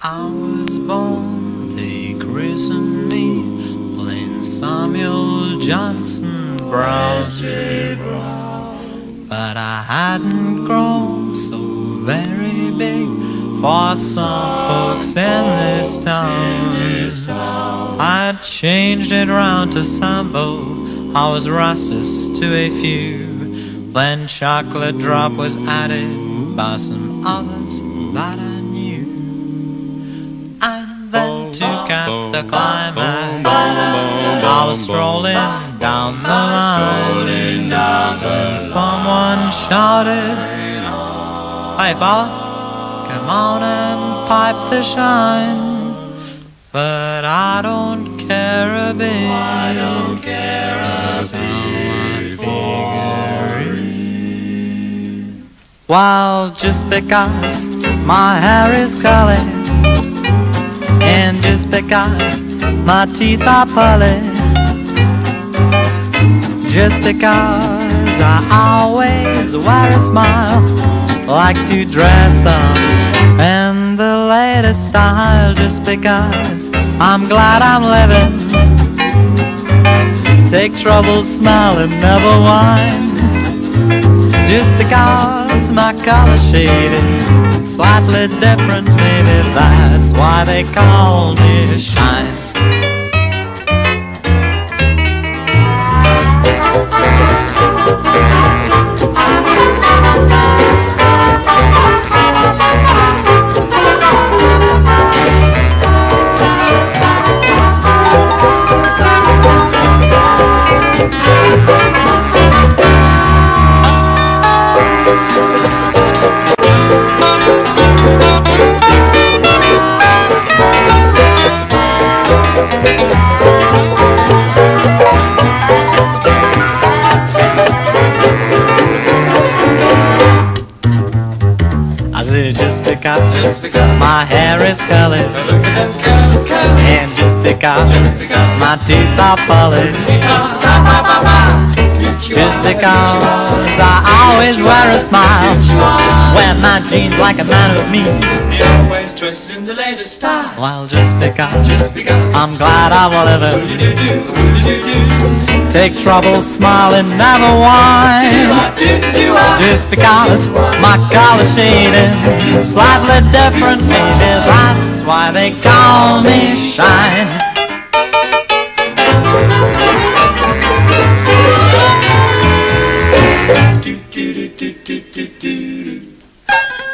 I was born, they christened me Plain Samuel Johnson Brown, but I hadn't grown so very big for some folks in this town. I'd changed it round to Sambo, I was Rastus to a few, then chocolate drop was added by some others that I knew. And then to cap the climax, I was strolling down the line when someone shouted, "Hey fella, come on and pipe the shine." But I don't care a bit, that's how I figure it. Well, just because my hair is curly, and just because my teeth are pearly, just because I always wear a smile, like to dress up in the latest style, just because I'm glad I'm living, take trouble, smile and never whine, just because my color shaded slightly different, maybe that's why they call me Shine. Just because my hair is colored, and just because my teeth are polished, just because I always wear a smile, wear my jeans like a man of means, always dressed in the latest style. Well, just because I'm glad I'm living, take trouble, smile and never whine, just because my color shaded slightly different, maybe that's why they call me Shine. Do do do do do do do.